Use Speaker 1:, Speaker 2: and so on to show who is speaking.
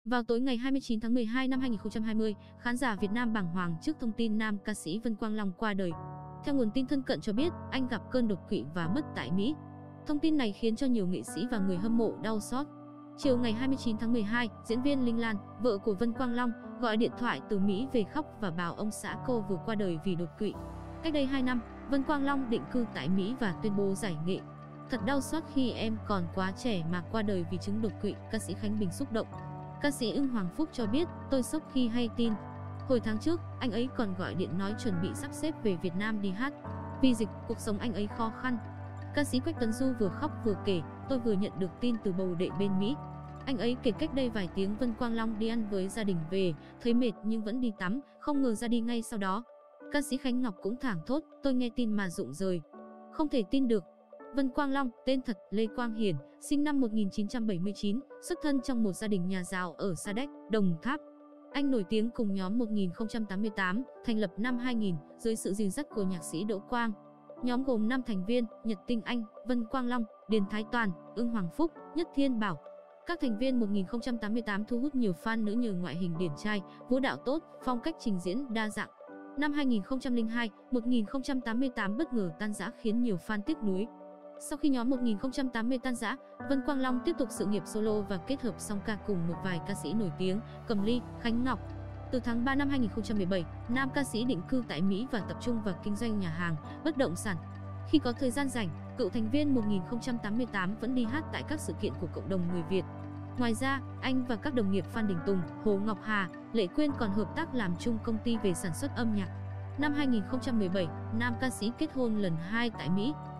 Speaker 1: Vào tối ngày 29 tháng 12 năm 2020, khán giả Việt Nam bàng hoàng trước thông tin nam ca sĩ Vân Quang Long qua đời. Theo nguồn tin thân cận cho biết, anh gặp cơn đột quỵ và mất tại Mỹ. Thông tin này khiến cho nhiều nghệ sĩ và người hâm mộ đau xót. Chiều ngày 29 tháng 12, diễn viên Linh Lan, vợ của Vân Quang Long, gọi điện thoại từ Mỹ về khóc và bảo ông xã cô vừa qua đời vì đột quỵ. Cách đây 2 năm, Vân Quang Long định cư tại Mỹ và tuyên bố giải nghệ. Thật đau xót khi em còn quá trẻ mà qua đời vì chứng đột quỵ, ca sĩ Khánh Bình xúc động. Ca sĩ Ưng Hoàng Phúc cho biết, tôi sốc khi hay tin. Hồi tháng trước, anh ấy còn gọi điện nói chuẩn bị sắp xếp về Việt Nam đi hát. Vì dịch, cuộc sống anh ấy khó khăn. Ca sĩ Quách Tuấn Du vừa khóc vừa kể, tôi vừa nhận được tin từ bầu đệ bên Mỹ. Anh ấy kể cách đây vài tiếng Vân Quang Long đi ăn với gia đình về, thấy mệt nhưng vẫn đi tắm, không ngờ ra đi ngay sau đó. Ca sĩ Khánh Ngọc cũng thảng thốt, tôi nghe tin mà rụng rời. Không thể tin được. Vân Quang Long, tên thật Lê Quang Hiển, sinh năm 1979, xuất thân trong một gia đình nhà giáo ở Sa Đéc, Đồng Tháp. Anh nổi tiếng cùng nhóm 1088, thành lập năm 2000 dưới sự dìu dắt của nhạc sĩ Đỗ Quang. Nhóm gồm 5 thành viên: Nhật Tinh Anh, Vân Quang Long, Điền Thái Toàn, Ưng Hoàng Phúc, Nhất Thiên Bảo. Các thành viên 1088 thu hút nhiều fan nữ nhờ ngoại hình điển trai, vũ đạo tốt, phong cách trình diễn đa dạng. Năm 2002, 1088 bất ngờ tan rã khiến nhiều fan tiếc nuối. Sau khi nhóm 1080 tan rã, Vân Quang Long tiếp tục sự nghiệp solo và kết hợp song ca cùng một vài ca sĩ nổi tiếng, Cẩm Ly, Khánh Ngọc. Từ tháng 3 năm 2017, nam ca sĩ định cư tại Mỹ và tập trung vào kinh doanh nhà hàng, bất động sản. Khi có thời gian rảnh, cựu thành viên 1088 vẫn đi hát tại các sự kiện của cộng đồng người Việt. Ngoài ra, anh và các đồng nghiệp Phan Đình Tùng, Hồ Ngọc Hà, Lệ Quyên còn hợp tác làm chung công ty về sản xuất âm nhạc. Năm 2017, nam ca sĩ kết hôn lần 2 tại Mỹ.